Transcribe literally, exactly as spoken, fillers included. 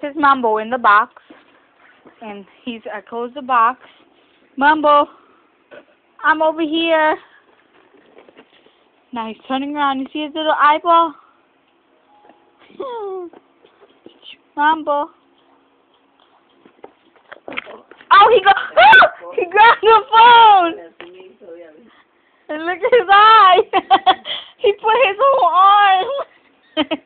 is Mambo in the box. And he's, I closed the box. Mambo, I'm over here. Now he's turning around. You see his little eyeball? Mambo. Oh, he go. Oh, he grabbed the phone. And look at his eye. He put his whole arm.